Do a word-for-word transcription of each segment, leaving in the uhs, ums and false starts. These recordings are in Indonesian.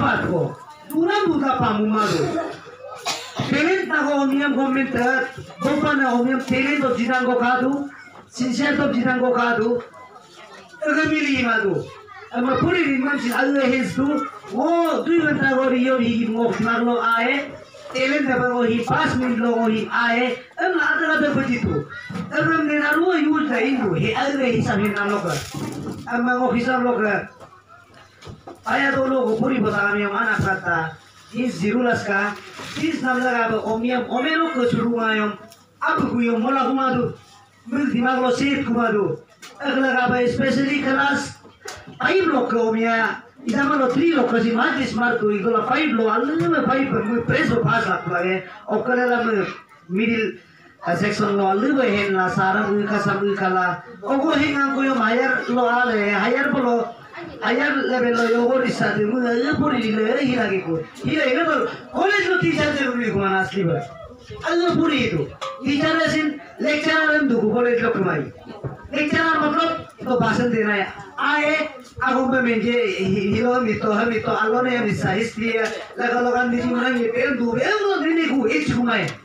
dapat ko. Dunang duta pa mo malo. Talent na ko omiyam komentar. Bopa na omiyam talent of jinang ko kadu. Sincere of jinang ko kadu. Agamili madu. Ama puri rimam si alwe hestu. Oh, dui घंटा को रियो ही मोक मार लो आए. Talent na ko hi पाँच minute लो hi आए. Am लाता लाता बची तो. Am हम ने नारू यूज था इंदु. He alwe हिसाब ही नाम लोग. Am मैं हिसाब लोग. Paya-2 को पूरी बता मैं माना करता. Is zirulas ka. Is नाम लगा बो ओमियम ओमेलो को शुरू आयम. अब कुयो मोला कुमादु. मिल दिमाग लो सेट कुमादु. अगला का बो especially kelas five लोग को ओमिया. Isa malo three लोग को सी मार्च स्मार्ट को इगोला five लो अलग में five में प्रेस हो पास लगता है. और करेला में middle section लो अलग में है ना सारा में का सब में कला. और वो है ना कोई higher लो आले higher बोलो higher level लो योगो रिश्ता दे मुझे ये पूरी ले ही लगे को. ये ले तो college लो teacher दे रुली को माना असली बात. अलग पूरी तो teacher ऐसे lecturer हम दुखु college लो कमाई. lecturer मतलब तो भाषण देना है. आए aku memang hilo mito hamito alone yang bisa history laga-laga di sini orang itu dua euro ini ku itu cuma ya.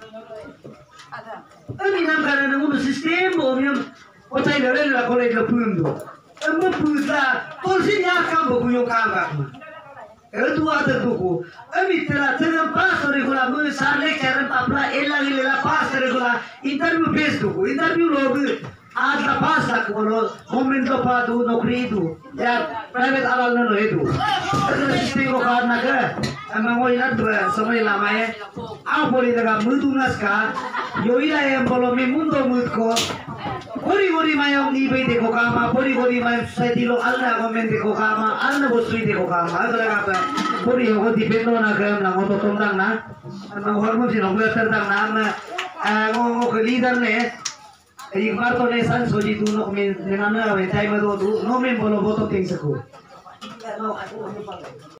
Ini nam karena nunggu sistem omyam kota ini orang la college la pundu. Embo pula polisinya kamu kuyo kamu. Itu ada tuku. Ami telah telah pas regular mu sale karen papla elang lela pas regular interview base tuku interview logo. आज का पास तक बोलो गवर्नमेंट तो पादू नौकरी दू या प्राइवेट आलाल न रहे दू अगर सिस्टम को काट ना कर हमें वो इधर दो समय लामा है आप बोली लगा मुद्दू नस का यो इला है बोलो मैं मुंडो मुद्द को बोरी बोरी माया नी भाई देखो कामा बोरी बोरी माया सोसाइटी लो अल्लाह गवर्नमेंट देखो कामा अल्लाह बोस्ट्री देखो कामा अगर लगा पर बोरी हो गई डिपेंडो ना कर ना वो तो तुम तंग ना ना हॉर्मोन से नौकरी करता ना मैं वो वो लीडर ने एक बार तो ने सन सोची तू नो में ने नाम ना वे टाइम में तो नो में बोलो वो तो टेंस को